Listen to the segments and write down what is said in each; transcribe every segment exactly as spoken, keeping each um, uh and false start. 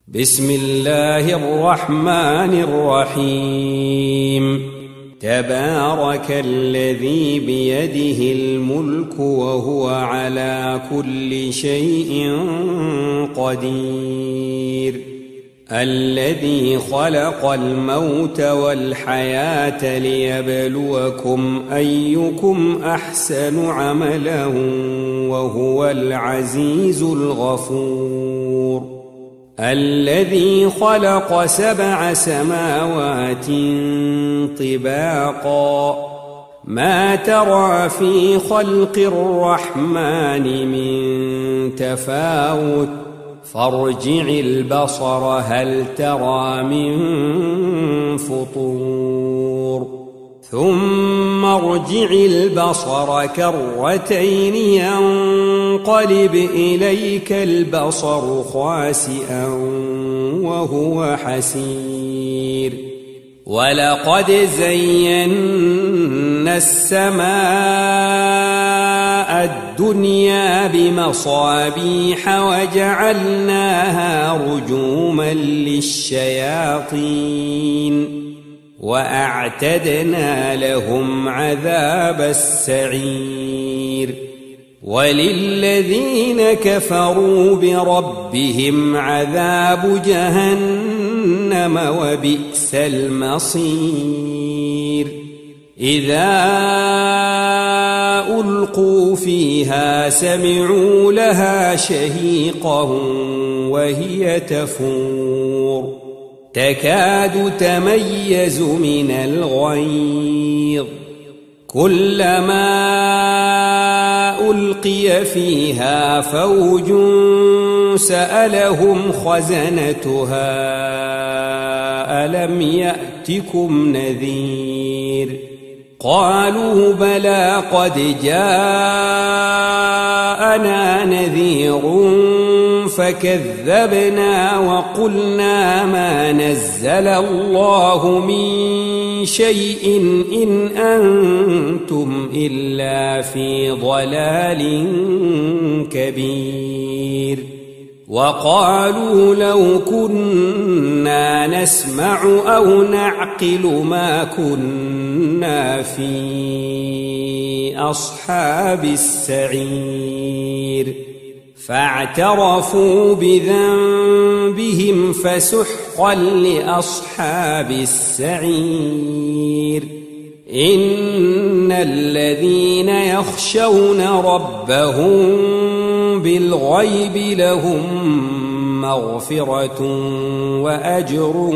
بسم الله الرحمن الرحيم تبارك الذي بيده الملك وهو على كل شيء قدير الذي خلق الموت والحياة ليبلوكم أيكم أحسن عملا وهو العزيز الغفور الذي خلق سبع سماوات طباقا ما ترى في خلق الرحمن من تفاوت فارجع البصر هل ترى من فطور ثم ارجع البصر كرتين ينقلب إليك البصر خاسئا وهو حسير ولقد زينا السماء الدنيا بمصابيح وجعلناها رجوما للشياطين وأعتدنا لهم عذاب السعير وللذين كفروا بربهم عذاب جهنم وبئس المصير إذا ألقوا فيها سمعوا لها شهيقا وهي تفور تكاد تميز من الغيظ كلما ألقي فيها فوج سألهم خزنتها ألم يأتكم نذير قالوا بلى قد جاءنا نذير فكذبنا وقلنا ما نزل الله من شيء إن أنتم إلا في ضلال كبير وقالوا لو كنا نسمع أو نعقل ما كنا في أصحاب السعير فاعترفوا بذنبهم فسحقا لأصحاب السعير إن الذين يخشون ربهم بالغيب لهم مغفرة وأجر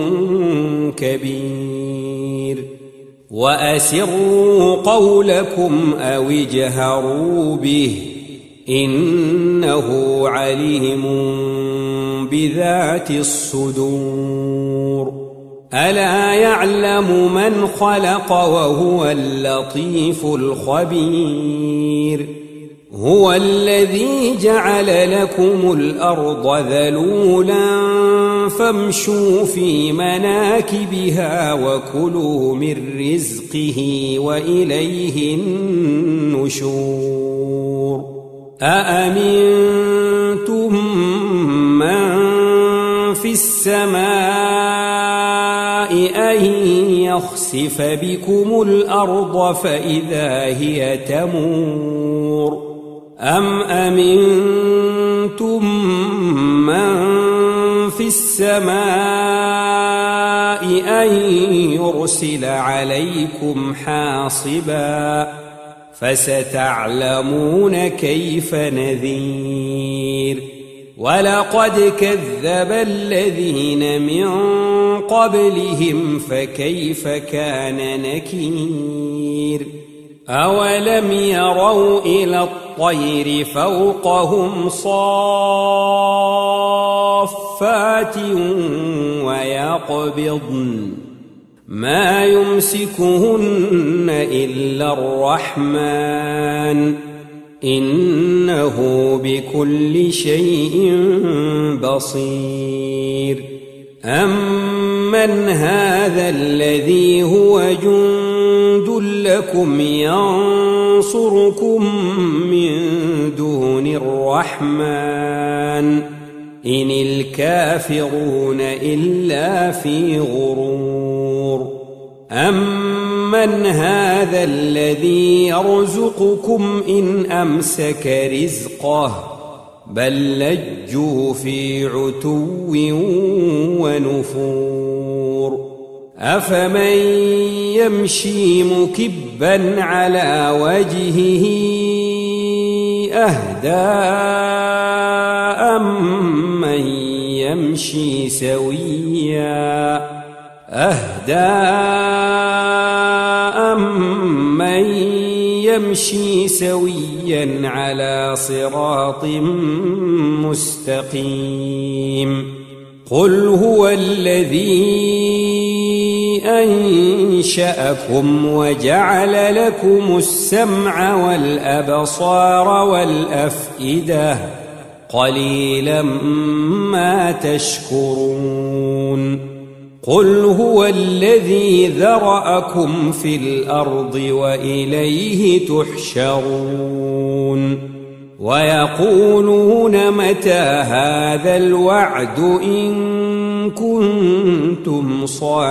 كبير وأسروا قولكم أو اجهروا به إنه عليم بذات الصدور ألا يعلم من خلق وهو اللطيف الخبير هو الذي جعل لكم الأرض ذلولا فامشوا في مناكبها وكلوا من رزقه وإليه النشور أأمنتم من في السماء أن يخسف بكم الأرض فإذا هي تمور أم أمنتم من في السماء أن يرسل عليكم حاصبا فستعلمون كيف نذير ولقد كذب الذين من قبلهم فكيف كان نكير أولم يروا إلى الطير فوقهم صافات ويقبضن ما يمسكهن إلا الرحمن إنه بكل شيء بصير أمن هذا الذي هو جند لكم ينصركم من دون الرحمن إن الكافرون إلا في غرور أمن هذا الذي يرزقكم إن أمسك رزقه بل لجوا في عتو ونفور أفمن يمشي مكبا على وجهه أهدى أمن يمشي سويا أهدى أمن يمشي سويا على صراط مستقيم قل هو الذي أنشأكم وجعل لكم السمع والأبصار والأفئدة قليلا ما تشكرون قل هو الذي ذرأكم في الأرض وإليه تحشرون ويقولون متى هذا الوعد إن كنتم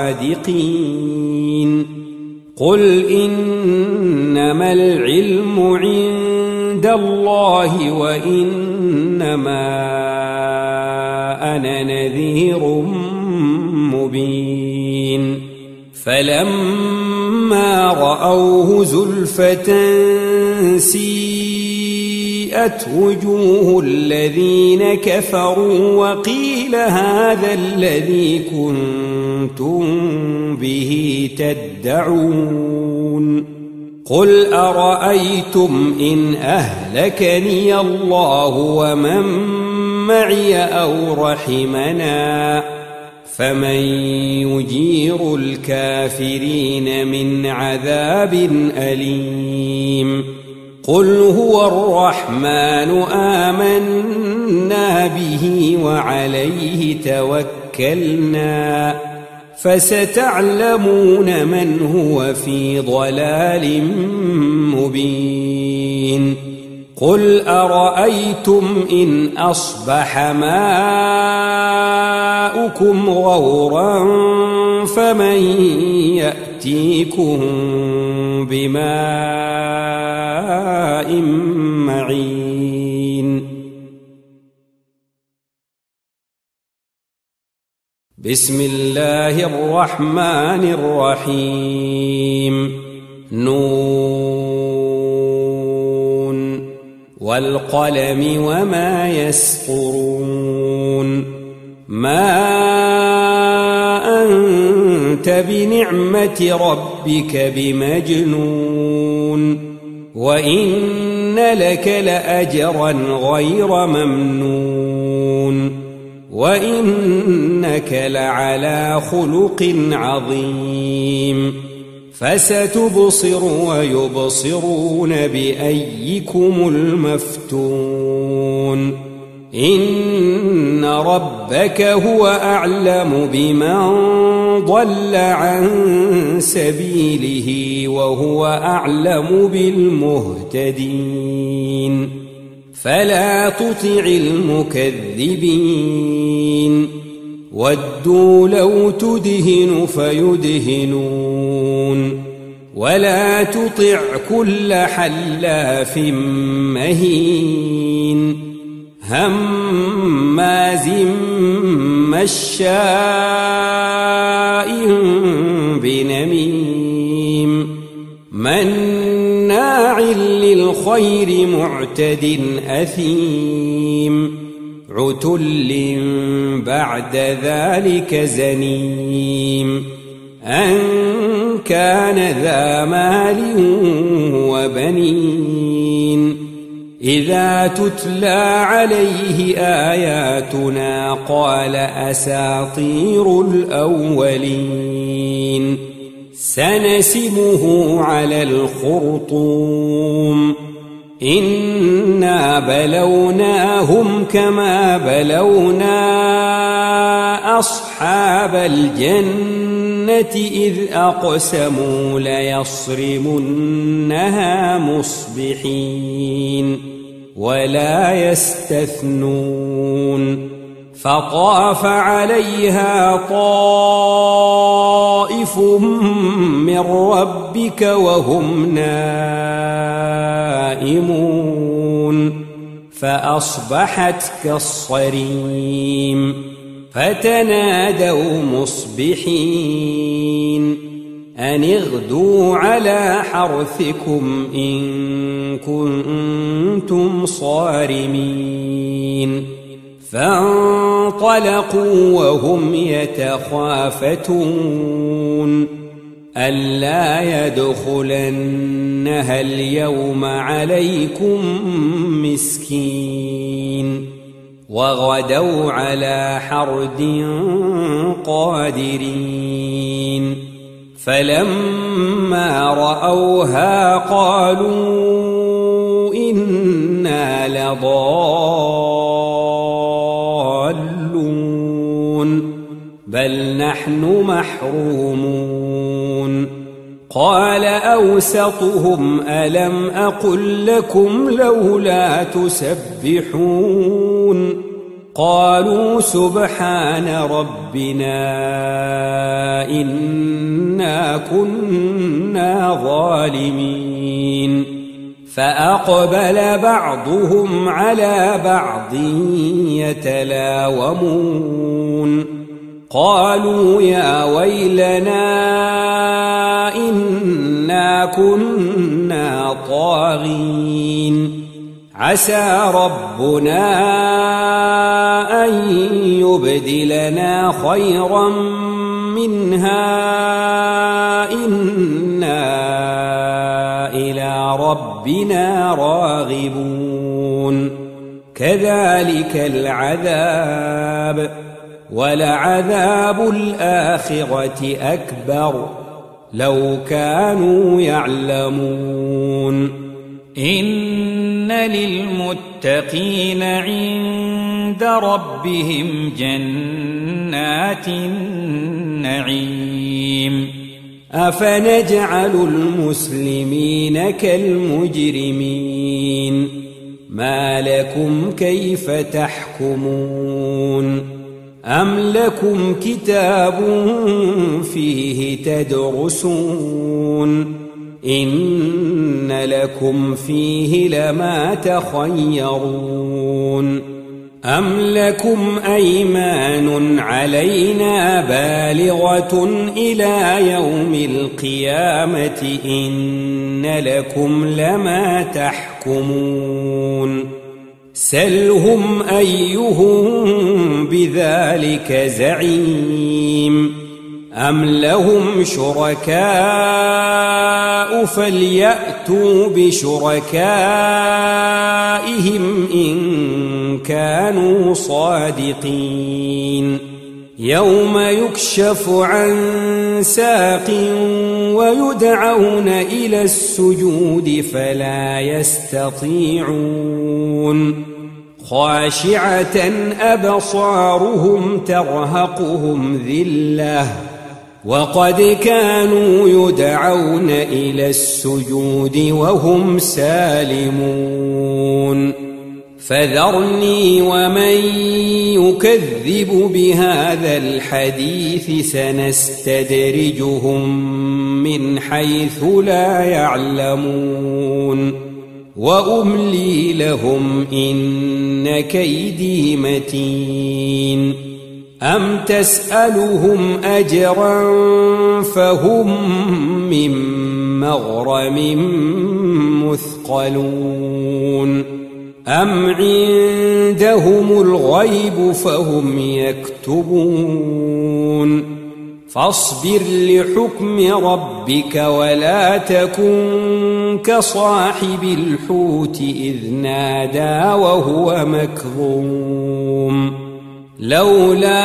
صادقين قل إنما العلم عند الله وإنما أنا نذير مبين فلما رأوه زلفة سيئت وجوه الذين كفروا وقيل هذا الذي كنتم به تدعون قل أرأيتم إن أهلكني الله ومن معي أو رحمنا فمن يجير الكافرين من عذاب أليم قل هو الرحمن آمنا به وعليه توكلنا فستعلمون من هو في ضلال مبين قل أرأيتم إن أصبح ماؤكم غورا فمن يأتيكم بماء معين بسم الله الرحمن الرحيم نون والقلم وما يسطرون ما أنت بنعمة ربك بمجنون وإن لك لأجرا غير ممنون وإنك لعلى خلق عظيم فستبصر ويبصرون بأيكم المفتون إن ربك هو أعلم بمن ضل عن سبيله وهو أعلم بالمهتدين فلا تطع المكذبين ودوا لو تدهن فيدهنون ولا تطع كل حلاف مهين هماز مشاء بنميم مناع للخير معتد أثيم عتل بعد ذلك زنيم أن كان ذا مال وبنين إذا تتلى عليه آياتنا قال أساطير الأولين سنسمه على الخرطوم إنا بلوناهم كما بلونا أصحاب الجنة إذ أقسموا ليصرمنها مصبحين ولا يستثنون فطاف عليها طائف من ربك وهم نائمون فأصبحت كالصريم فتنادوا مصبحين أن اغدوا على حرثكم إن كنتم صارمين فانطلقوا وهم يتخافتون ألا يدخلنها اليوم عليكم مسكين وغدوا على حرد قادرين فلما رأوها قالوا إنا لضالون بل نحن محرومون قال أوسطهم ألم أقل لكم لولا تسبحون قالوا سبحان ربنا إنا كنا ظالمين فأقبل بعضهم على بعض يتلاومون قالوا يا ويلنا إنا كنا طاغين عسى ربنا أن يبدلنا خيرا منها إنا إلى ربنا راغبون كذلك العذاب ولعذاب الآخرة أكبر لو كانوا يعلمون إن للمتقين عند ربهم جنات النعيم أفنجعل المسلمين كالمجرمين ما لكم كيف تحكمون أم لكم كتاب فيه تدرسون إن لكم فيه لما تخيرون أم لكم أيمان علينا بالغة إلى يوم القيامة إن لكم لما تحكمون سلهم أيهم بذلك زعيم أم لهم شركاء فليأتوا بشركائهم إن كانوا صادقين يوم يكشف عن ساق ويدعون إلى السجود فلا يستطيعون خاشعة أبصارهم ترهقهم ذلة وقد كانوا يدعون إلى السجود وهم سالمون فذرني ومن يكذب بهذا الحديث سنستدرجهم من حيث لا يعلمون وأملي لهم إن كيدي متين أم تسألهم أجرا فهم من مغرم مثقلون أم عندهم الغيب فهم يكتبون فاصبر لحكم ربك ولا تكن كصاحب الحوت إذ نادى وهو مكظوم لولا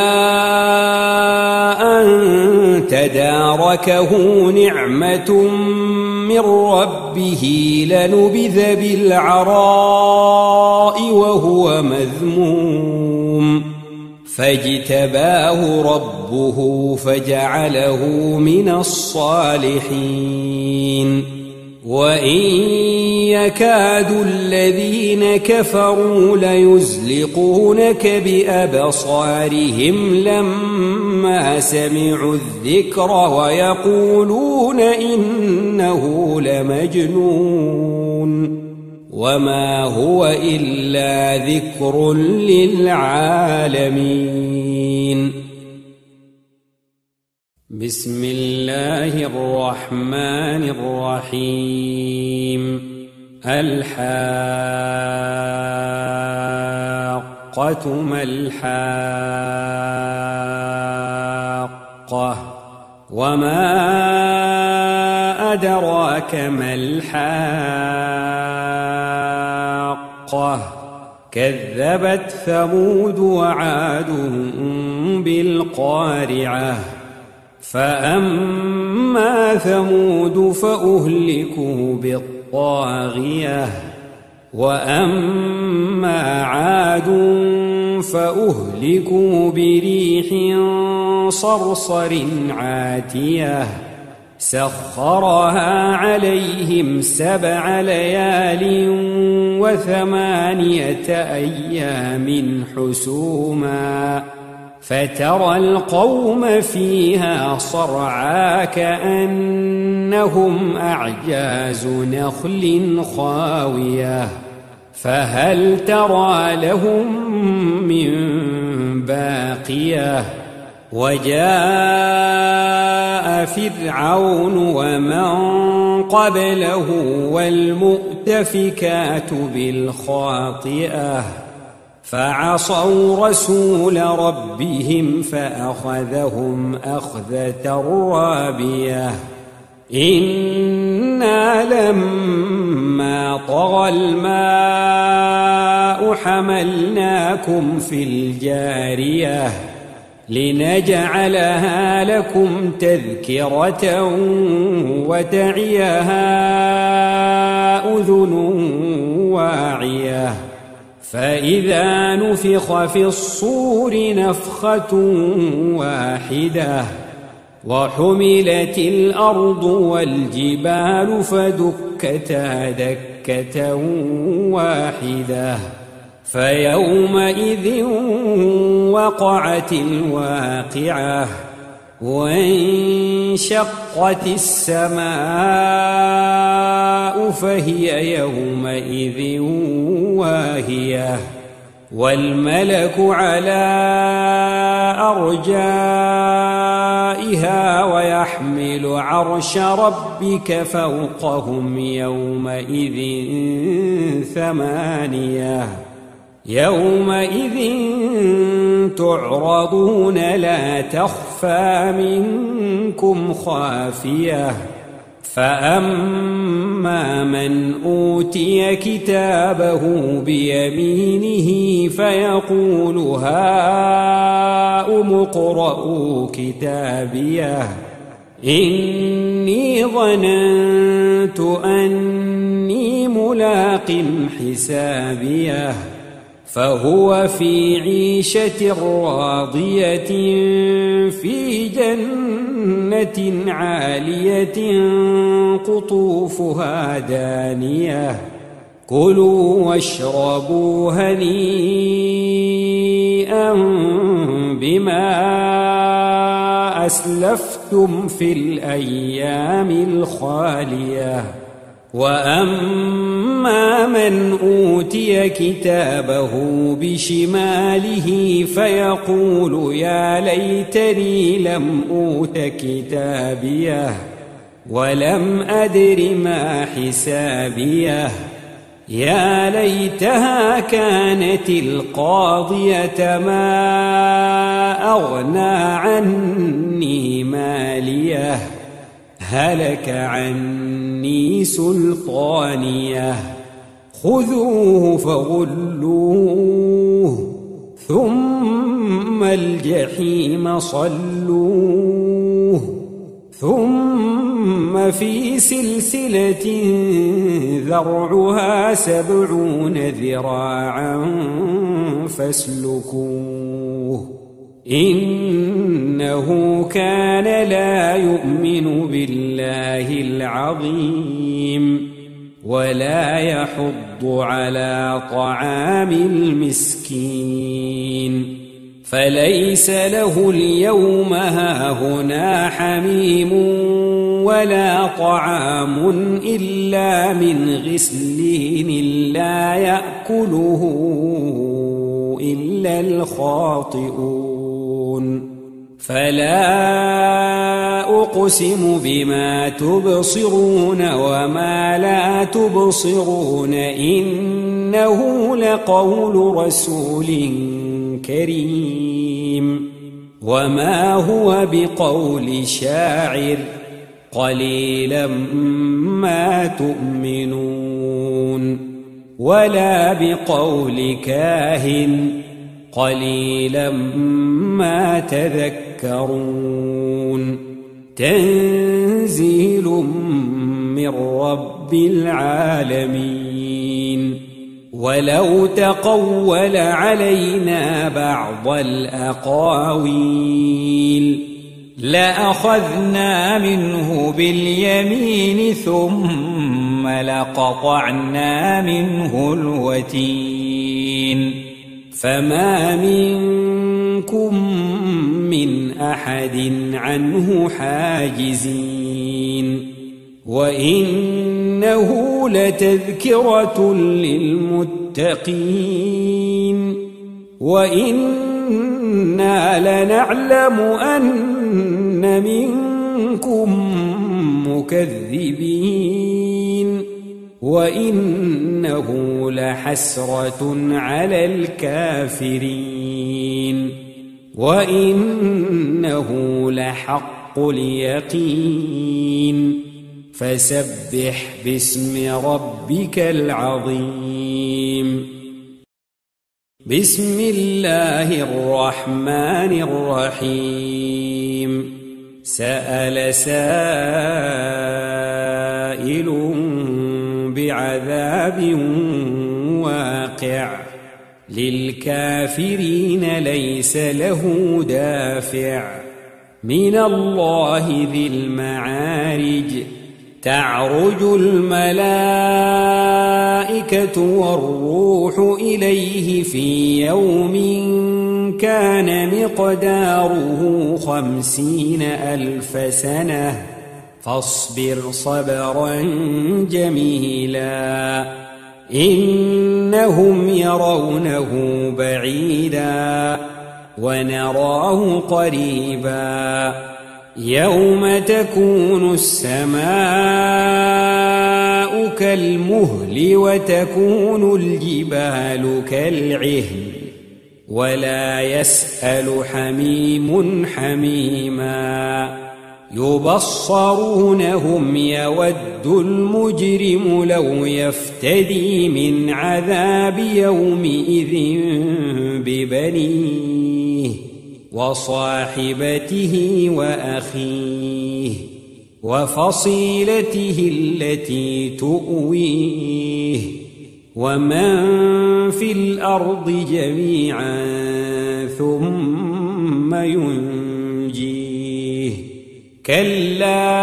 أن تداركه نعمة من ربه لنبذ بالعراء وهو مذموم فاجتباه ربه فجعله من الصالحين وإن يكاد الذين كفروا ليزلقونك بأبصارهم لما سمعوا الذكر ويقولون إنه لمجنون وما هو إلا ذكر للعالمين. بسم الله الرحمن الرحيم. الحاقة ما الحاقة وما أدراك ما الحاقة كذبت ثمود وعاد بالقارعة فأما ثمود فأهلكوا بالطاغية وأما عاد فأهلكوا بريح صرصر عاتية سخرها عليهم سبع ليال وثمانية أيام حسوما فترى القوم فيها صرعا كأنهم أعجاز نخل خاوية فهل ترى لهم من باقية وجاء فرعون ومن قبله والمؤتفكات بالخاطئة فعصوا رسول ربهم فأخذهم أخذة رابية إنا لما طغى الماء حملناكم في الجارية لنجعلها لكم تذكرة وتعيها أذن واعية فإذا نفخ في الصور نفخة واحدة وحملت الأرض والجبال فدكتا دكة واحدة فيومئذ وقعت الواقعة وانشقت السماء فهي يومئذ واهية والملك على أرجائها ويحمل عرش ربك فوقهم يومئذ ثمانية يومئذ تعرضون لا تخفى منكم خافية فأما من أوتي كتابه بيمينه فيقول هاؤم اقرءوا كتابيه إني ظننت أني ملاق حسابيه فهو في عيشة راضية في جنة عالية قطوفها دانية كلوا واشربوا هنيئا بما أسلفتم في الأيام الخالية وأما من أوتي كتابه بشماله فيقول يا ليتني لم أوت كتابيه ولم أدر ما حسابيه يا ليتها كانت القاضية ما أغنى عني ماليه هلك عني سلطانيه خذوه فغلوه ثم الجحيم صلوه ثم في سلسلة ذرعها سبعون ذراعا فاسلكوه إنه كان لا يؤمن بالله العظيم ولا يحض على طعام المسكين فليس له اليوم هاهنا حميم ولا طعام إلا من غسلين لا يأكله إلا الخاطئون فلا أقسم بما تبصرون وما لا تبصرون إنه لقول رسول كريم وما هو بقول شاعر قليلا ما تؤمنون ولا بقول كاهن قليلا ما تذكرون تنزيل من رب العالمين ولو تقول علينا بعض الأقاويل لأخذنا منه باليمين ثم لقطعنا منه الوتين فما منكم من أحد عنه حاجزين وإنه لتذكرة للمتقين وإنا لنعلم أن منكم مكذبين وإنه لحسرة على الكافرين وإنه لحق اليقين فسبح باسم ربك العظيم بسم الله الرحمن الرحيم سأل سائل بعذاب واقع للكافرين ليس له دافع من الله ذي المعارج تعرج الملائكة والروح إليه في يوم كان مقداره خمسين ألف سنة فاصبر صبرا جميلا إنهم يرونه بعيدا ونراه قريبا يوم تكون السماء كالمهل وتكون الجبال كالعهن ولا يسأل حميم حميما يبصرونهم يود المجرم لو يفتدي من عذاب يومئذ ببنيه وصاحبته وأخيه وفصيلته التي تؤويه ومن في الأرض جميعا ثم ينجيه كلا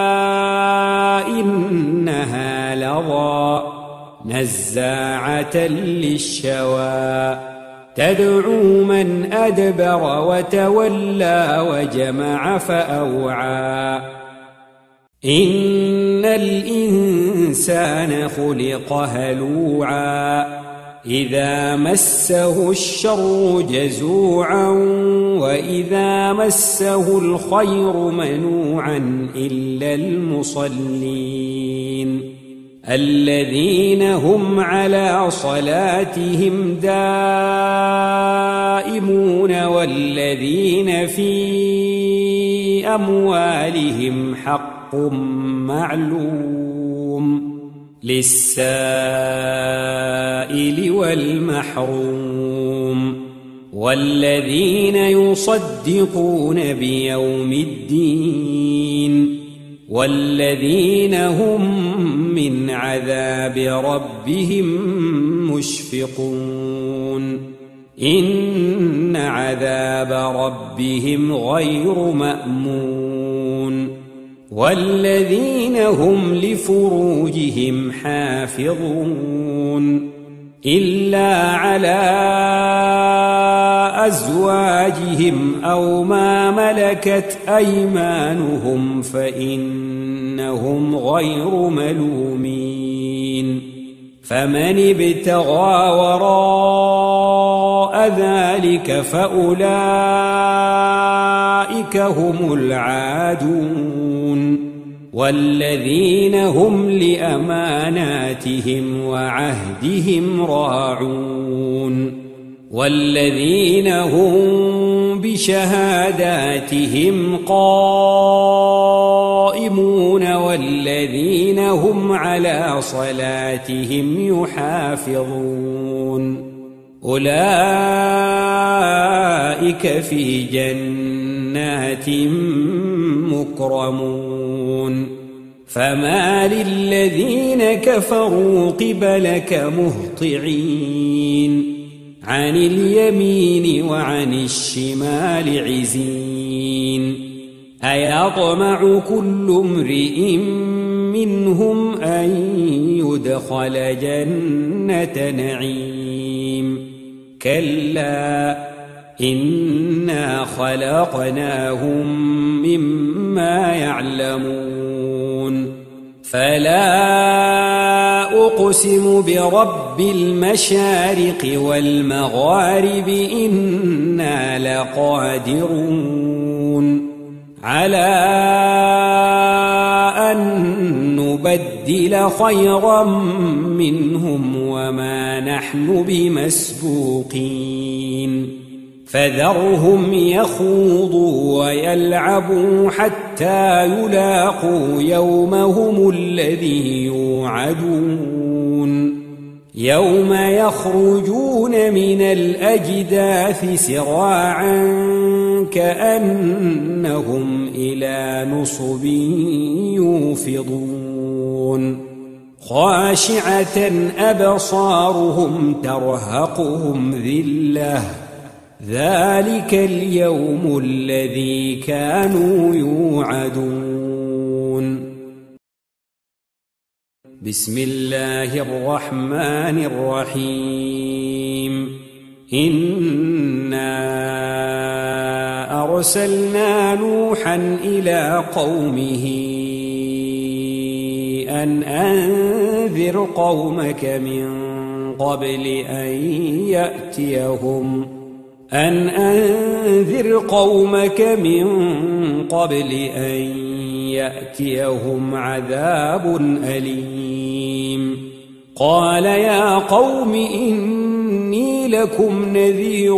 إنها لظى نزاعة للشوى تدعو من أدبر وتولى وجمع فأوعى إن الإنسان خلق هلوعا إذا مسه الشر جزوعا وإذا مسه الخير منوعا إلا المصلين الذين هم على صلاتهم دائمون والذين في أموالهم حق معلوم للسائل والمحروم والذين يصدقون بيوم الدين والذين هم من عذاب ربهم مشفقون إن عذاب ربهم غير مأمون والذين هم لفروجهم حافظون إلا على أزواجهم أو ما ملكت أيمانهم فإنهم غير ملومين فمن ابتغى وراء ذلك فأولئك هم العادون والذين هم لأماناتهم وعهدهم راعون والذين هم بشهاداتهم قائمون والذين هم على صلاتهم يحافظون أولئك في جنات مكرمون فما للذين كفروا قبلك مهطعين عن اليمين وعن الشمال عزين أيطمع كل امرئ منهم أن يدخل جنة نعيم كلا إنا خلقناهم مما يعلمون فلا أقسم برب المشارق والمغارب إنا لقادرون على أن نبدل خيرا منهم وما نحن بمسبوقين فذرهم يخوضوا ويلعبوا حتى يلاقوا يومهم الذي يوعدون يوم يخرجون من الأجداث سراعا كأنهم إلى نصب يوفضون خاشعة أبصارهم ترهقهم ذلة ذلك اليوم الذي كانوا يوعدون بسم الله الرحمن الرحيم إنا أرسلنا نوحا إلى قومه أن أنذر قومك من قبل أن يأتيهم أن أنذر قومك من قبل أن يأتيهم عذاب أليم قال يا قوم إني لكم نذير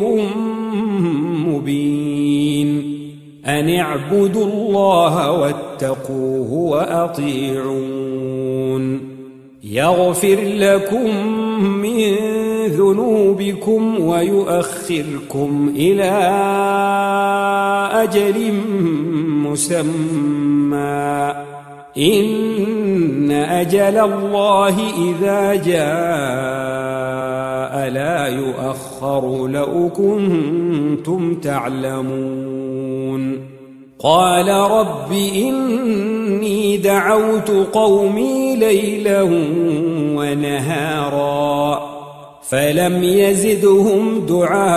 مبين أن اعبدوا الله واتقوه وأطيعون يغفر لكم من ذنوبكم ويؤخركم إلى أجل مسمى إن أجل الله إذا جاء لا يؤخر لو كنتم تعلمون قال رب إني دعوت قومي ليلا ونهارا فلم يزدهم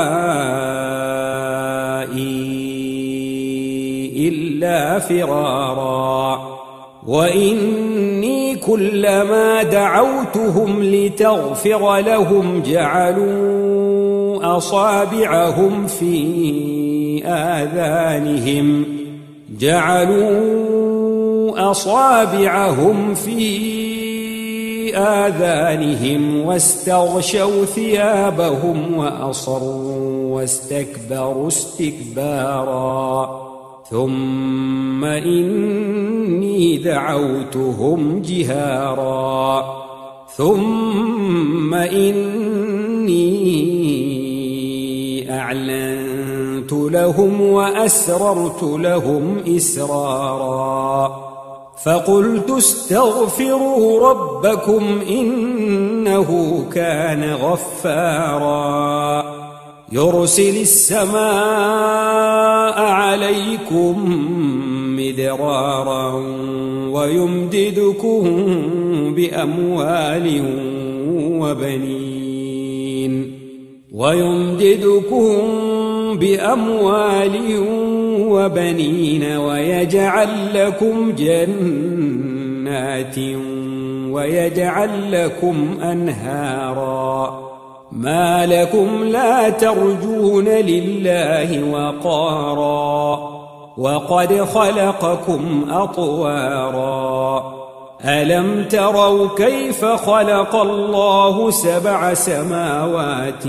دعائي إلا فرارا وإني كلما دعوتهم لتغفر لهم جعلوا أصابعهم في آذانهم جعلوا أصابعهم في آذانهم واستغشوا ثيابهم وأصروا واستكبروا استكبارا ثم إني دعوتهم جهارا ثم إني أعلنت لهم وأسررت لهم إسرارا فقلت استغفروا ربكم إنه كان غفارا يرسل السماء عليكم مدرارا ويمددكم بأموال وبنين ويمددكم بأموال وبنين ويجعل لكم جنات ويجعل لكم أنهارا ما لكم لا ترجون لله وقارا وقد خلقكم أطوارا ألم تروا كيف خلق الله سبع سماوات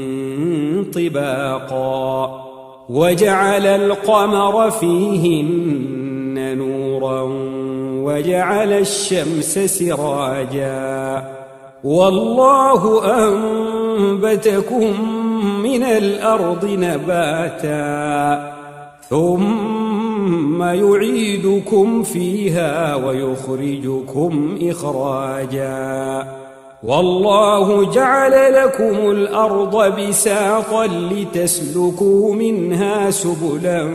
طباقا وجعل القمر فيهن نورا وجعل الشمس سراجا والله أنبتكم من الأرض نباتا ثم يعيدكم فيها ويخرجكم إخراجا والله جعل لكم الأرض بساطا لتسلكوا منها سبلا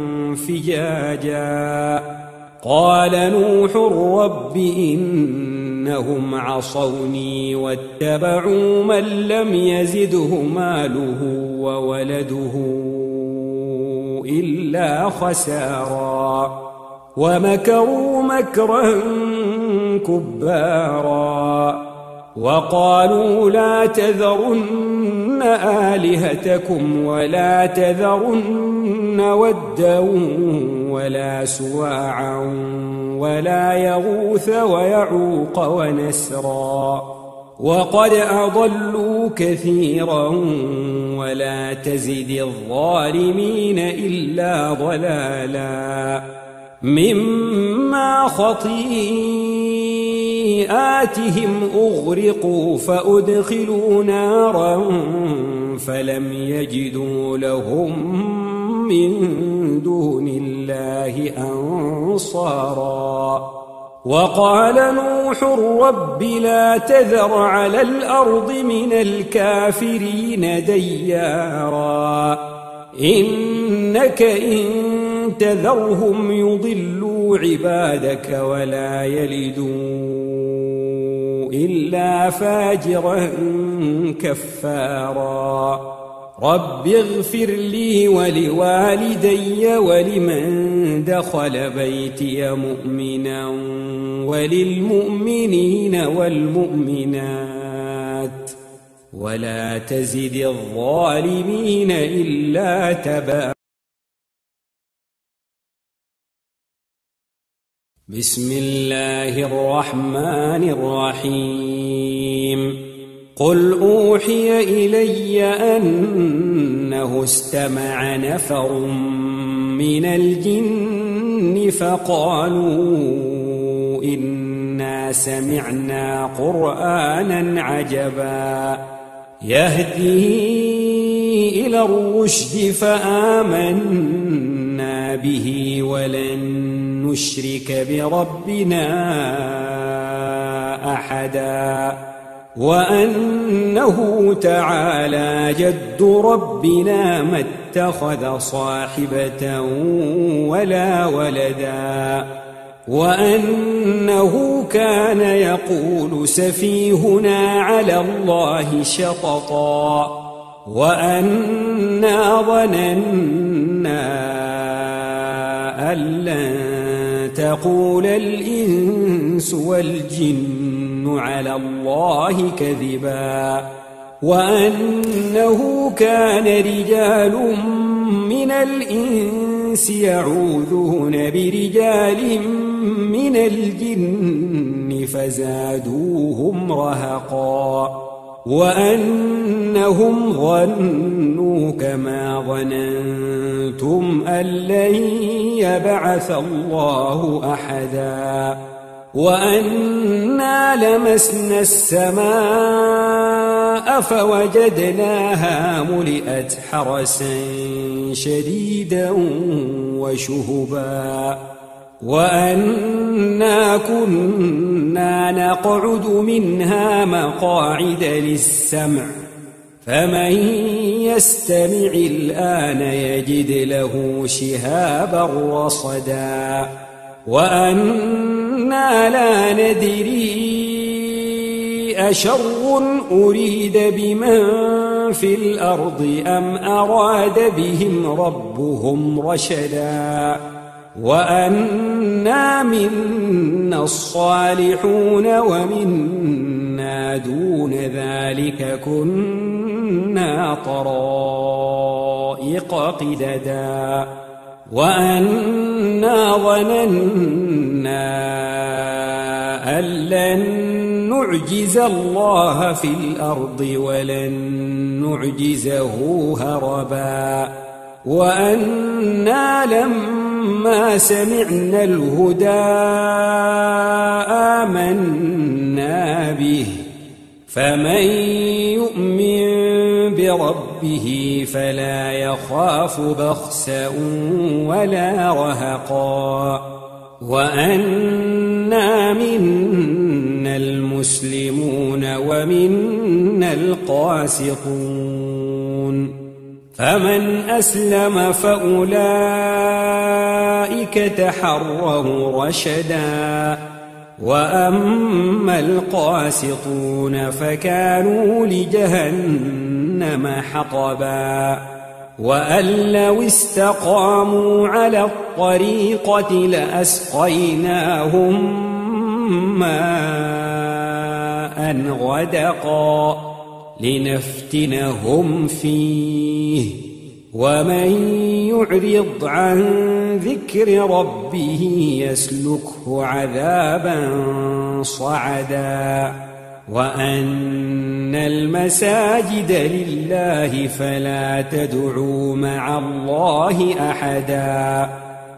فجاجا قال نوح رب إنهم عصوني واتبعوا من لم يزده ماله وولده إلا خسارا ومكروا مكرا كبارا وقالوا لا تذرن آلهتكم ولا تذرن ودا ولا سواعا ولا يغوث ويعوق ونسرا وقد أضلوا كثيرا ولا تزد الظالمين إلا ضلالا مما خطيئاتهم أغرقوا فأدخلوا نارا فلم يجدوا لهم من دون الله أنصارا وقال نوح رب لا تذر على الأرض من الكافرين ديارا إنك إن تذرهم يضلوا عبادك ولا يلدوا إلا فاجرا كفارا رب اغفر لي ولوالدي ولمن دخل بيتي مؤمنا وللمؤمنين والمؤمنات ولا تزد الظالمين إلا تبارا بسم الله الرحمن الرحيم قل أوحي إلي أنه استمع نفر من الجن فقالوا إنا سمعنا قرآنا عجبا يهدي إلى الرشد فآمنا به ولن نشرك بربنا أحدا وأنه تعالى جد ربنا ما اتخذ صاحبة ولا ولدا وأنه كان يقول سفيهنا على الله شططا وأنا ظننا أن لن تقول الإنس والجن على الله كذبا وأنه كان رجال من الإنس يعوذون برجال من الجن فزادوهم رهقا وأنهم ظنوا كما ظننتم أن لن يبعث الله أحدا وأنا لمسنا السماء فوجدناها ملئت حرسا شديدا وشهبا وأنا كنا نقعد منها مقاعد للسمع فمن يستمع الآن يجد له شهابا رصدا وأنا لا ندري أشر أريد بمن في الأرض أم أراد بهم ربهم رشدا وأنا منا الصالحون ومنا دون ذلك كنا طرائق قددا وأنا ظننا أن لن نعجز الله في الأرض ولن نعجزه هربا وأنا لما سمعنا الهدى آمنا به فمن يؤمن بربه فلا يخاف بخسا ولا رهقا وأنا منا المسلمون ومنا القاسطون فمن أسلم فأولئك تحروا رشدا وأما القاسطون فكانوا لجهنم حطبا وأن لو استقاموا على الطريقة لأسقيناهم ماء غدقا لنفتنهم فيه ومن يعرض عن ذكر ربه يسلكه عذابا صعدا وأن المساجد لله فلا تدعوا مع الله أحدا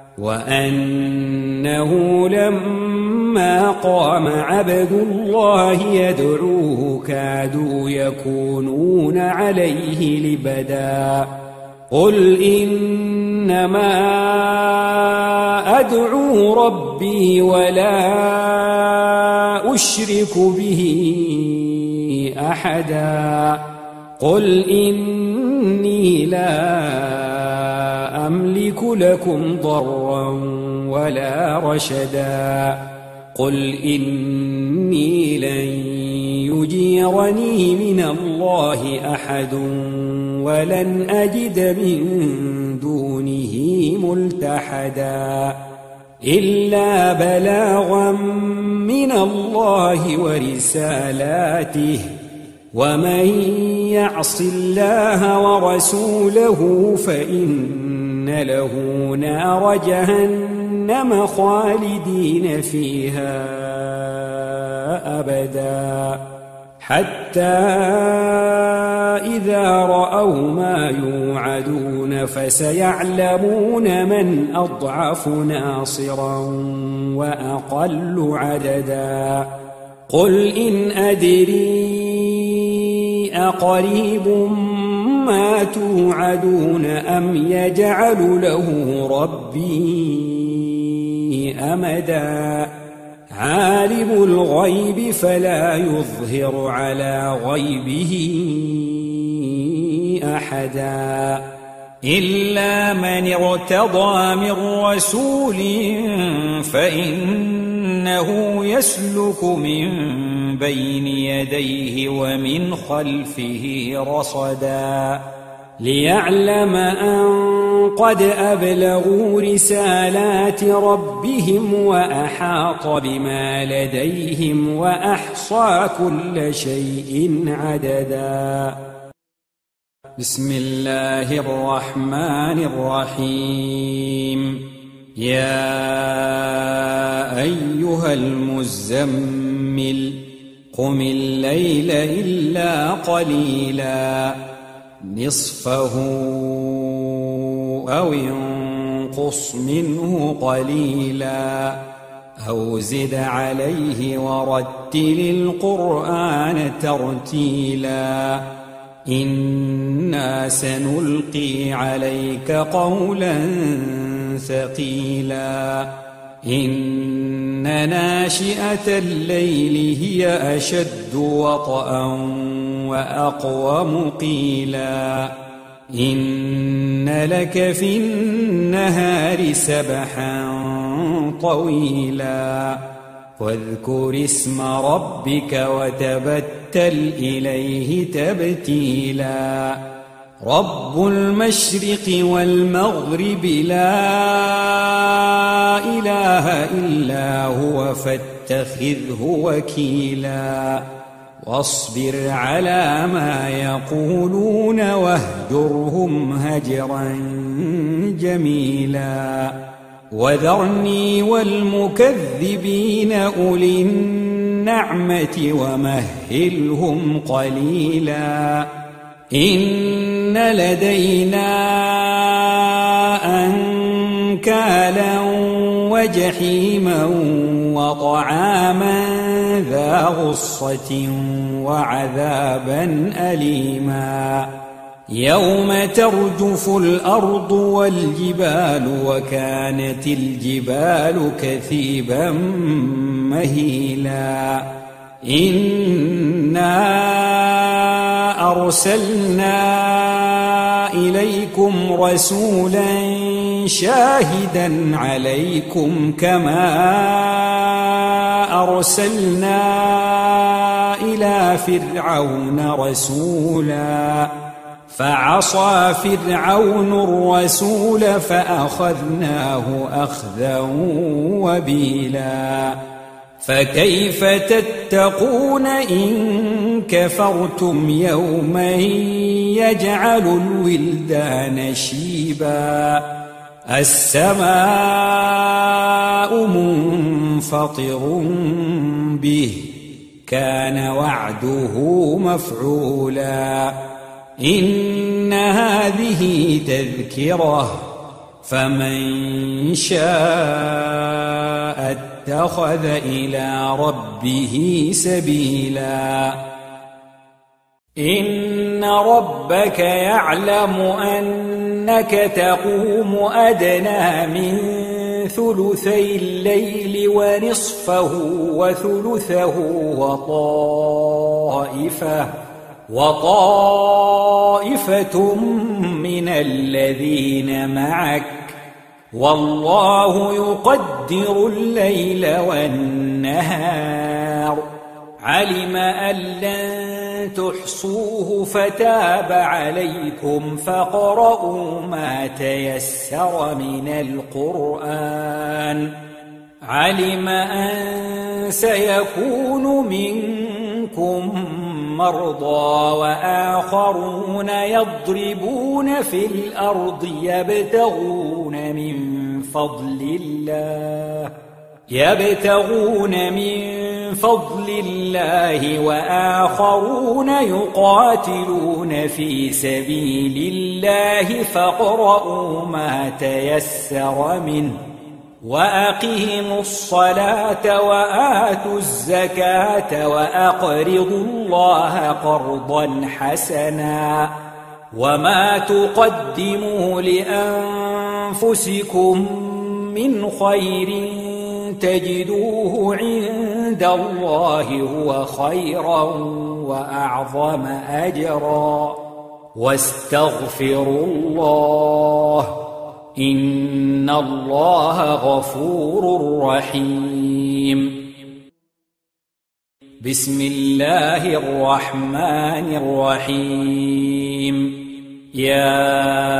وأنه لما قام عبد الله يدعوه كادوا يكونون عليه لبدا قل إنما أدعو ربي ولا أشرك به أحدا قل إني لا أملك لكم ضرا ولا رشدا قل إني لن يجيرني من الله أحد ولن أجد من دونه ملتحدا إلا بلاغا من الله ورسالاته ومن يعص الله ورسوله فإن له نار جهنم خالدين فيها أبدا حتى إذا رأوا ما يوعدون فسيعلمون من أضعف ناصرا وأقل عددا قل إن أدري أقريب ما توعدون أم يجعل له ربي أمدا عالم الغيب فلا يظهر على غيبه أحدا إلا من ارتضى من رسول فإنه يسلك من بين يديه ومن خلفه رصدا ليعلم أن قد أبلغوا رسالات ربهم وأحاط بما لديهم وأحصى كل شيء عددا بسم الله الرحمن الرحيم يا أيها المزمل قم الليل إلا قليلا نصفه أو انقص منه قليلا أو زد عليه ورتل القرآن ترتيلا إنا سنلقي عليك قولا ثقيلا إن ناشئة الليل هي أشد وطئا وأقوم قيلا إن لك في النهار سبحا طويلا واذكر اسم ربك وتبتل إليه تبتيلا رب المشرق والمغرب لا إله إلا هو فاتخذه وكيلا واصبر على ما يقولون واهجرهم هجرا جميلا وذرني والمكذبين أولي النعمة ومهلهم قليلا إن لدينا أنكالا وجحيما وطعاما ذا غصة وعذابا أليما يوم ترجف الأرض والجبال وكانت الجبال كثيبا مهيلا إنا أرسلنا إليكم رسولا شاهدا عليكم كما أرسلنا إلى فرعون رسولا فعصى فرعون الرسول فأخذناه أخذا وبيلا فكيف تتقون إن كفرتم يوما يجعل الولدان شيبا السماء منفطر به كان وعده مفعولا إن هذه تذكرة فمن شاء اتخذ إلى ربه سبيلا إن ربك يعلم أنك تقوم أدنى من ثلثي الليل ونصفه وثلثه وطائفة وطائفة من الذين معك والله يقدر الليل والنهار علم أن لن تحصوه فتاب عليكم فاقرؤوا ما تيسر من القرآن علم أن سيكون منكم مرضى وآخرون يضربون في الأرض يبتغون من فضل الله يبتغون من فضل الله وآخرون يقاتلون في سبيل الله فاقرؤوا ما تيسر منه وأقيموا الصلاة وآتوا الزكاة وأقرضوا الله قرضا حسنا وما تقدموا لأنفسكم من خير تجدوه عند الله هو خيرا وأعظم أجرا واستغفروا الله إن الله غفور رحيم بسم الله الرحمن الرحيم يا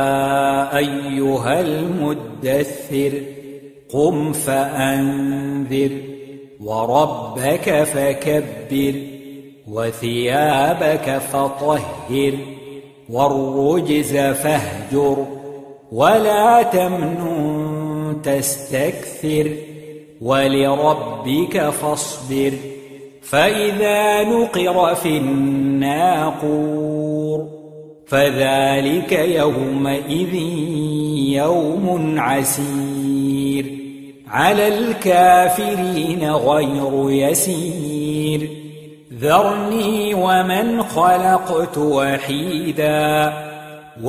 أيها المدثر قم فأنذر وربك فكبر وثيابك فطهر والرجز فاهجر ولا تمنن تستكثر ولربك فاصبر فإذا نقر في الناقور فذلك يومئذ يوم عسير على الكافرين غير يسير ذرني ومن خلقت وحيدا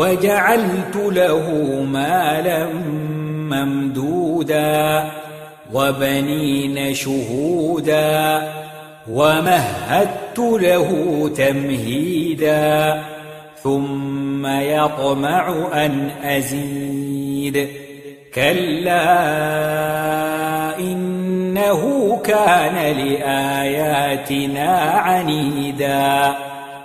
وجعلت له مالا ممدودا وبنين شهودا ومهدت له تمهيدا ثم يطمع أن أزيد كلا إنه كان لآياتنا عنيدا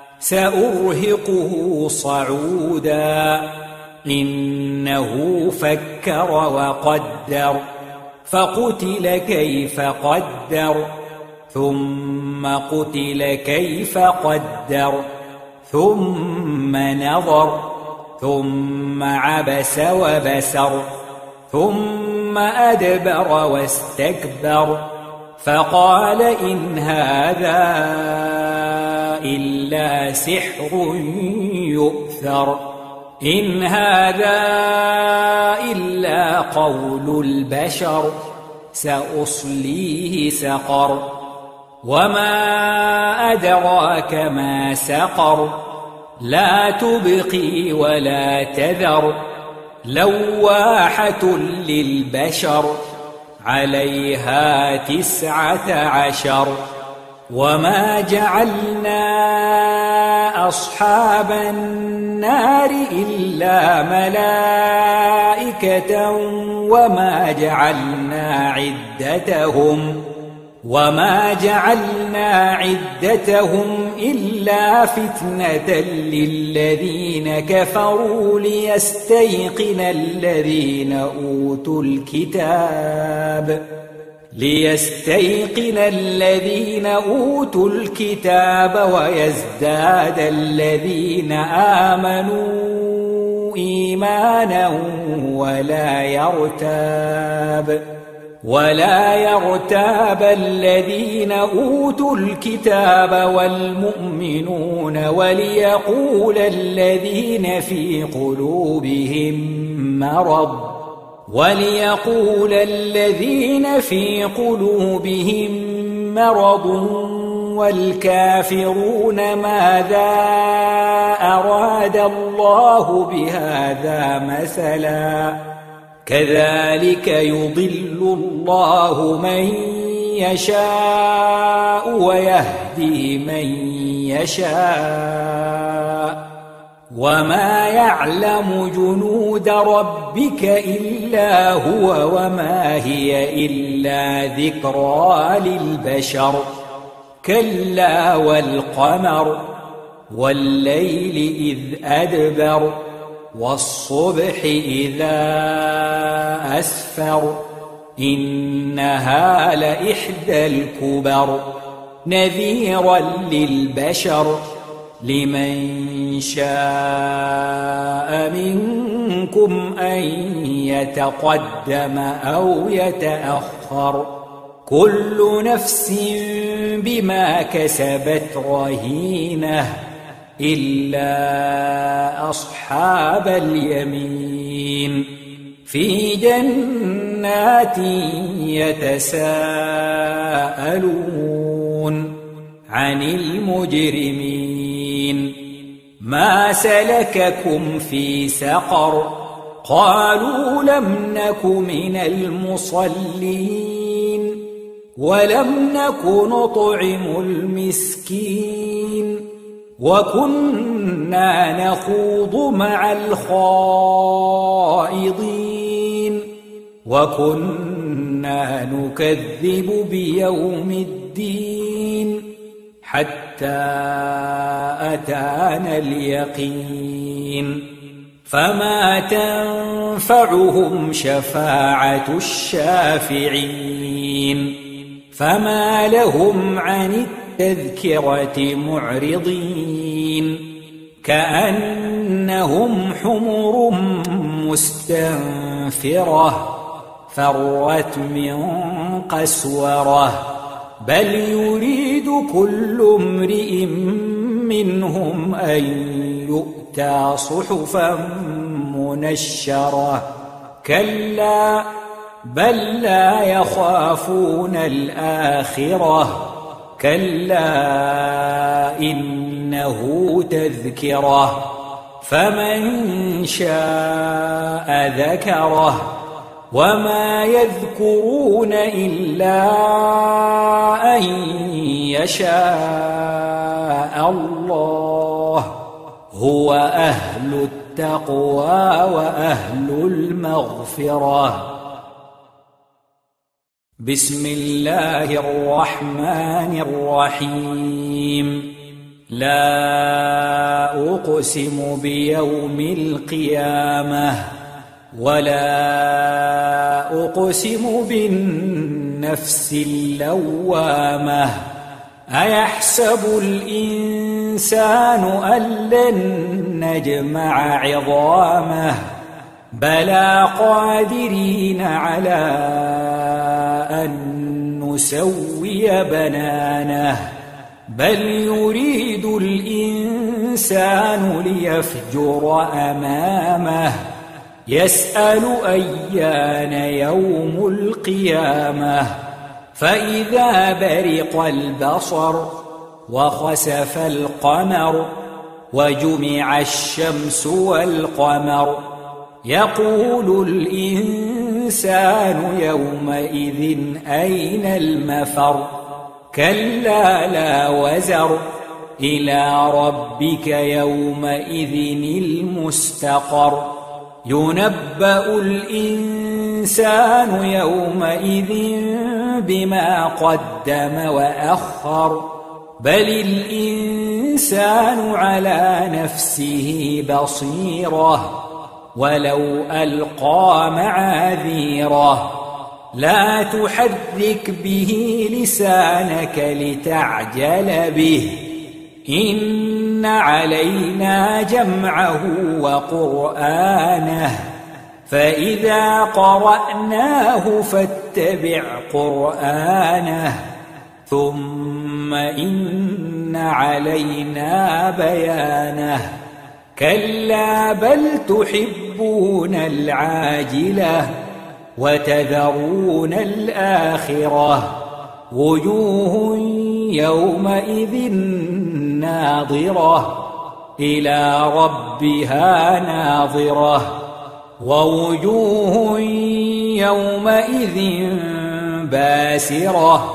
سأرهقه صعودا إنه فكر وقدر فقتل كيف قدر ثم قتل كيف قدر ثم نظر ثم عبس وبسر ثم أدبر واستكبر فقال إن هذا إلا سحر يؤثر إن هذا إلا قول البشر سأصليه سقر وما أدراك ما سقر لا تبقي ولا تذر لواحة للبشر عليها تسعة عشر وما جعلنا أصحاب النار إلا ملائكة وما جعلنا عدتهم وما جعلنا عدتهم إلا فتنة للذين كفروا ليستيقن الذين أوتوا الكتاب ليستيقن الذين أوتوا الكتاب ويزداد الذين آمنوا إيمانا ولا يرتاب ولا يرتاب الذين أوتوا الكتاب والمؤمنون وليقول الذين في قلوبهم مرض وليقول الذين في قلوبهم مرض والكافرون ماذا أراد الله بهذا مثلا كذلك يضل الله من يشاء ويهدي من يشاء وما يعلم جنود ربك إلا هو وما هي إلا ذكرى للبشر كلا والقمر والليل إذ أدبر والصبح إذا أسفر إنها لإحدى الكبر نذيرا للبشر لمن شاء منكم أن يتقدم أو يتأخر كل نفس بما كسبت رهينة إلا أصحاب اليمين في جنات يتساءلون عن المجرمين ما سلككم في سقر قالوا لم نك من المصلين ولم نك نطعم المسكين وكنا نخوض مع الخائضين وكنا نكذب بيوم الدين حتى أتانا اليقين فما تنفعهم شفاعة الشافعين فما لهم عن التذكرة معرضين كأنهم حمر مستنفرة فرت من قسورة بل يريد كل امرئ منهم أن يؤتى صحفا منشرة كلا بل لا يخافون الآخرة كلا إنه تذكرة فمن شاء ذكره وما يذكرون إلا أن يشاء الله. هو أهل التقوى وأهل المغفرة. بسم الله الرحمن الرحيم. لا أقسم بيوم القيامة ولا أقسم بالنفس اللوامة. أيحسب الإنسان أن لن نجمع عظامه بلى قادرين على أن نسوي بنانه بل يريد الإنسان ليفجر أمامه يسأل أيان يوم القيامة. فإذا برق البصر وخسف القمر وجمع الشمس والقمر يقول الإنسان يومئذ أين المفر. كلا لا وزر إلى ربك يومئذ المستقر. ينبأ الإنسان يومئذ بما قدم وأخر بل الإنسان على نفسه بصيرة ولو ألقى معاذيره. لا تحرك به لسانك لتعجل به إن علينا جمعه وقرآنه فإذا قرأناه فاتبع قرآنه ثم إن علينا بيانه. كلا بل تحبون العاجلة وتذرون الآخرة وجوه يومئذ ناظرة إلى ربها ناظرة ووجوه يومئذ باسرة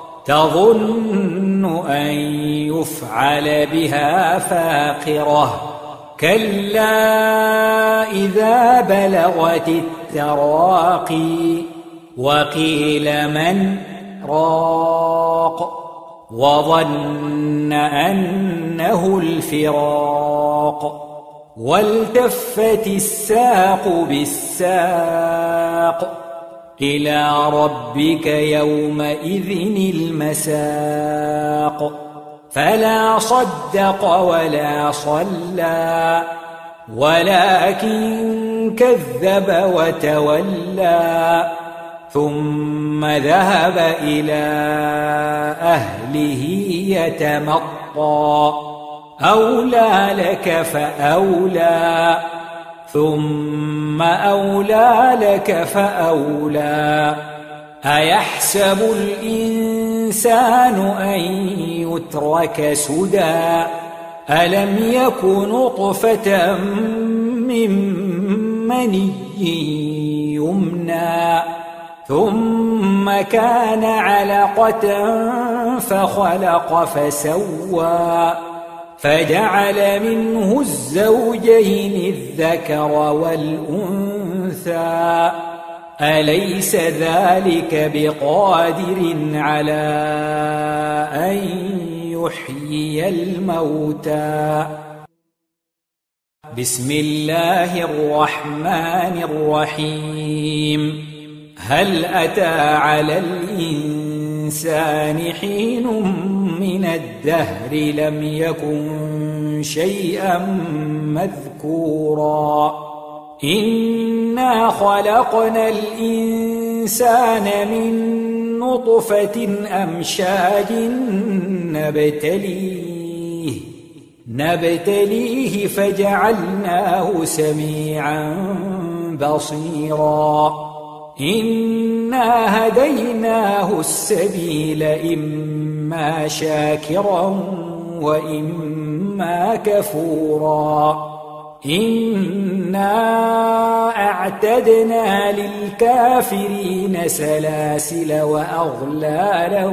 تظن أن يفعل بها فاقرة. كلا إذا بلغت التراقي وقيل من راق وظن أنه الفراق والتفت الساق بالساق إلى ربك يومئذ المساق. فلا صدق ولا صلى ولكن كذب وتولى ثم ذهب إلى أهله يتمطى. أولى لك فأولى ثم أولى لك فأولى. أيحسب الإنسان أن يترك سدى ألم يك نطفة من مني يمنى ثم كان علقة فخلق فسوى فجعل منه الزوجين الذكر والأنثى. أليس ذلك بقادر على أن يحيي الموتى. بسم الله الرحمن الرحيم. هل أتى على الإنسان حين من الدهر لم يكن شيئا مذكورا. إنا خلقنا الإنسان من نطفة أمشاج نبتليه نبتليه فجعلناه سميعا بصيرا. إنا هديناه السبيل إما شاكرا وإما كفورا. إنا أعتدنا للكافرين سلاسل وأغلالا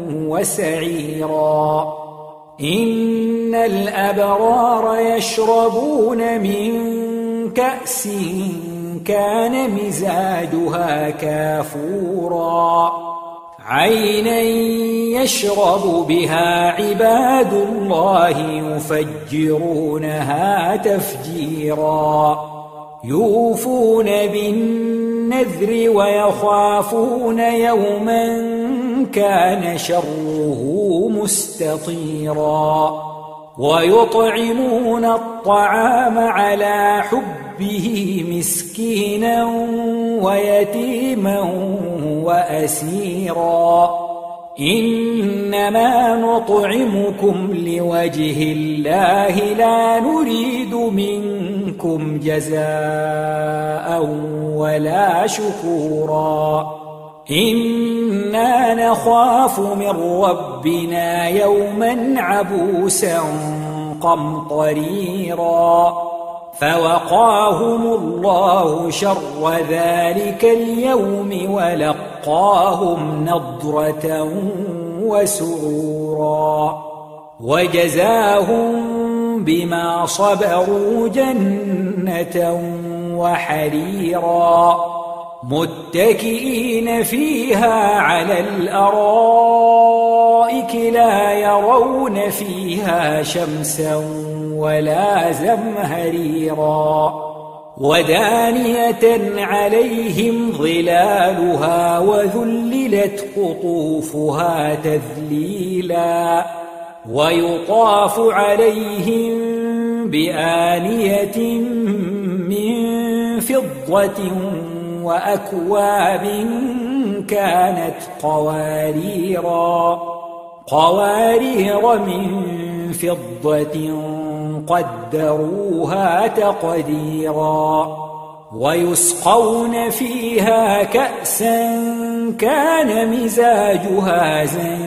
وسعيرا إن الأبرار يشربون من كأس كان مزاجها كافورا عينا يشرب بها عباد الله يفجرونها تفجيرا يوفون بالنذر ويخافون يوما كان شره مستطيرا ويطعمون الطعام على حبه مسكينا ويتيما وأسيرا إنما نطعمكم لوجه الله لا نريد منكم جزاء ولا شكورا إنا نخاف من ربنا يوما عبوسا قمطريرا فوقاهم الله شر ذلك اليوم ولقاهم نضرة وسرورا وجزاهم بما صبروا جنة وحريرا متكئين فيها على الأرائك لا يرون فيها شمسا ولا زمهريرا ودانية عليهم ظلالها وذللت قطوفها تذليلا ويطاف عليهم بآنية من فضة وأكواب كانت قواريرا قوارير من فضة قدروها تقديرا ويسقون فيها كأسا كان مزاجها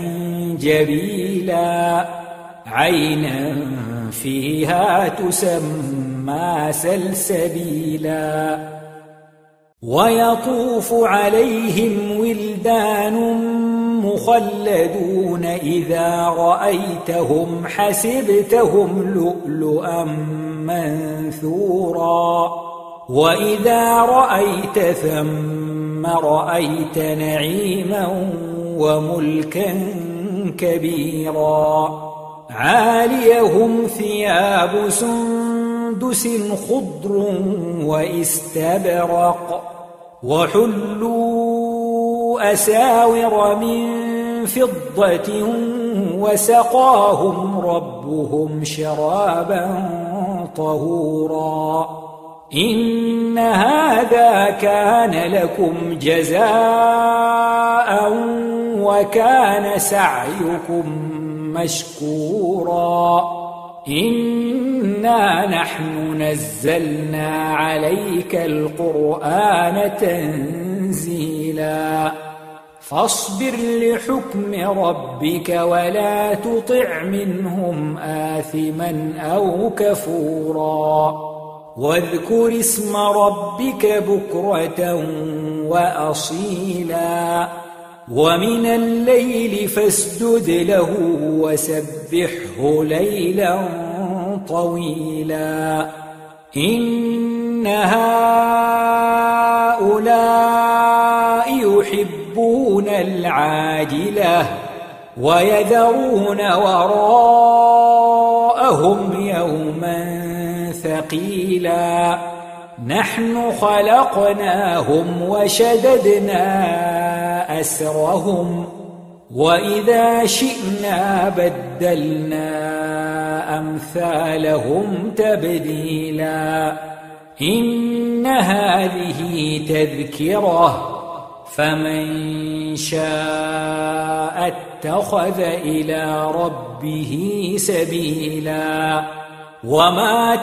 زنجبيلا عينا فيها تسمى سلسبيلا ويطوف عليهم ولدان مخلدون إذا رأيتهم حسبتهم لؤلؤا منثورا وإذا رأيت ثم رأيت نعيما وملكا كبيرا عاليهم ثياب سندس خضر واستبرق وحلوا أساور من فضة وسقاهم ربهم شرابا طهورا إن هذا كان لكم جزاء وكان سعيكم مشكورا إنا نحن نزلنا عليك القرآن تنزيلا فاصبر لحكم ربك ولا تطع منهم آثما أو كفورا واذكر اسم ربك بكرة وأصيلا ومن الليل فاسجد له وسبحه ليلا طويلا إن هؤلاء يحبون العاجلة ويذرون وراءهم يوما ثقيلا نحن خلقناهم وشددنا أسرهم وإذا شئنا بدلنا أمثالهم تبديلا إن هذه تذكرة فمن شاء اتخذ إلى ربه سبيلا وما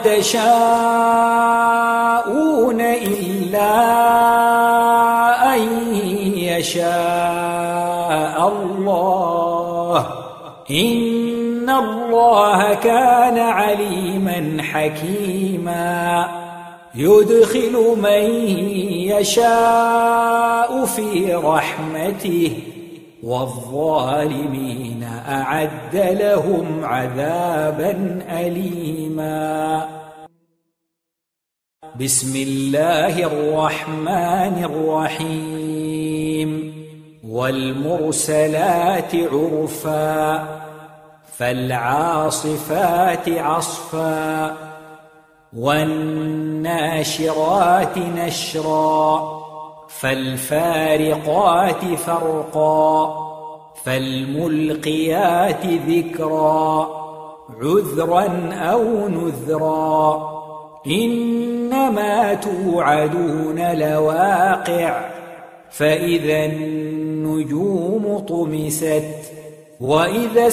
تشاءون إلا أن يشاء الله إن إن الله كان عليما حكيما يدخل من يشاء في رحمته والظالمين أعد لهم عذابا أليما. بسم الله الرحمن الرحيم. والمرسلات عرفا فالعاصفات عصفا والناشرات نشرا فالفارقات فرقا فالملقيات ذكرا عذرا أو نذرا إنما توعدون لواقع فإذا النجوم طمست وإذا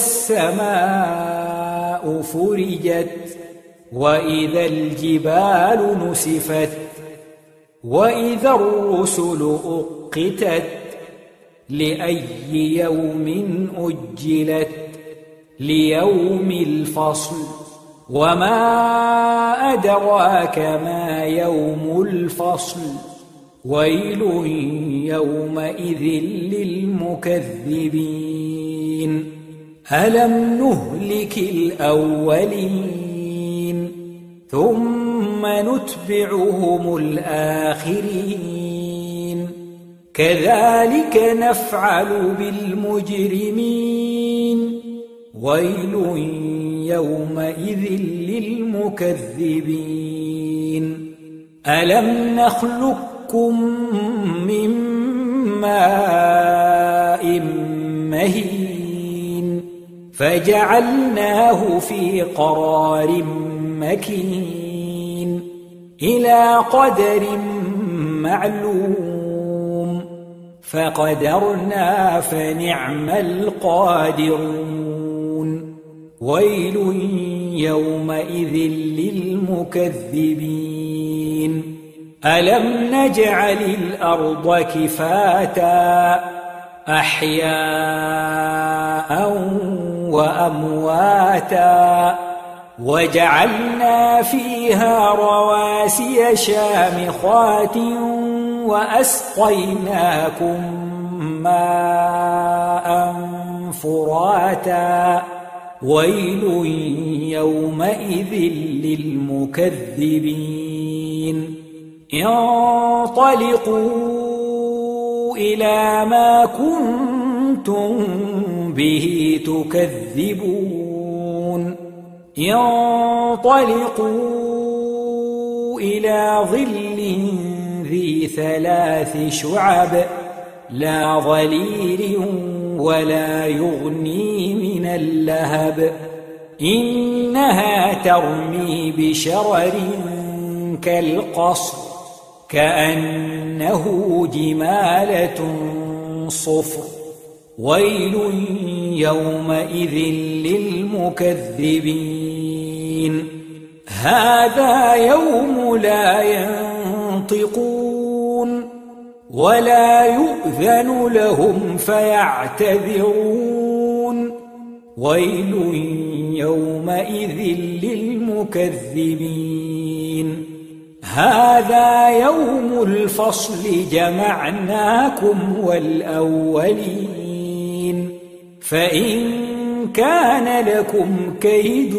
السماء فرجت وإذا الجبال نسفت وإذا الرسل أقتت لأي يوم أجلت ليوم الفصل وما أدراك ما يوم الفصل ويل يومئذ للمكذبين ألم نهلك الأولين ثم نتبعهم الآخرين كذلك نفعل بالمجرمين ويل يومئذ للمكذبين ألم نخلقكم من ماء مهين فجعلناه في قرار مكين إلى قدر معلوم فقدرنا فنعم القادرون ويل يومئذ للمكذبين ألم نجعل الأرض كفاتا أحياء وأمواتا وجعلنا فيها رواسي شامخات وأسقيناكم ماء فراتا ويل يومئذ للمكذبين انطلقوا إلى ما كنتم به تكذبون انطلقوا إلى ظل ذي ثلاث شعب لا ظليل ولا يغني من اللهب إنها ترمي بشرر كالقصر كأنه جمالة صفر ويل يومئذ للمكذبين هذا يوم لا ينطقون ولا يؤذن لهم فيعتذرون ويل يومئذ للمكذبين هذا يوم الفصل جمعناكم والأولين فإن كان لكم كيد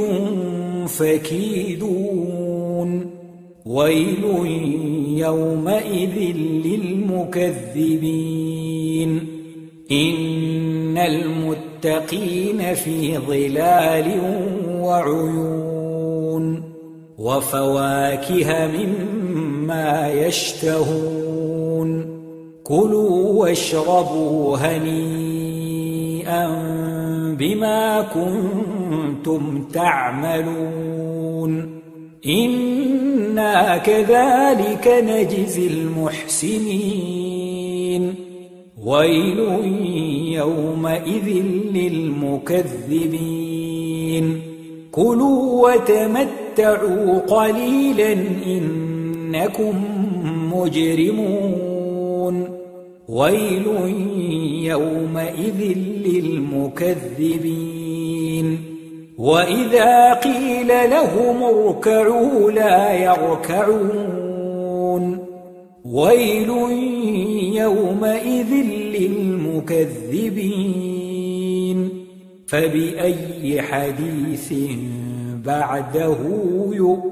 فكيدون ويل يومئذ للمكذبين إن المتقين في ظلال وعيون وفواكه مما يشتهون كلوا واشربوا هنيئا بما كنتم تعملون إنا كذلك نجزي المحسنين ويل يومئذ للمكذبين كلوا وتمتعوا قليلا إنكم مجرمون ويل يومئذ للمكذبين وإذا قيل لهم اركعوا لا يركعون ويل يومئذ للمكذبين فبأي حديث بعده يؤمنون